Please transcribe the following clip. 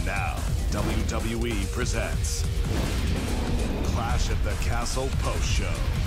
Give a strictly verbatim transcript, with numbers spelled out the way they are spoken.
Now, W W E presents Clash at the Castle Post Show.